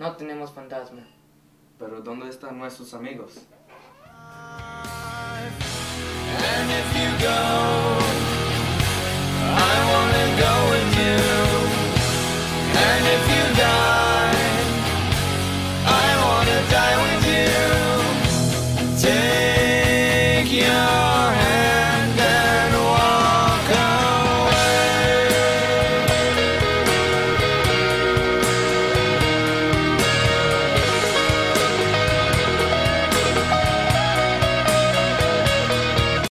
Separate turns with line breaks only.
No tenemos fantasma.
Pero ¿dónde están nuestros amigos?
And if you go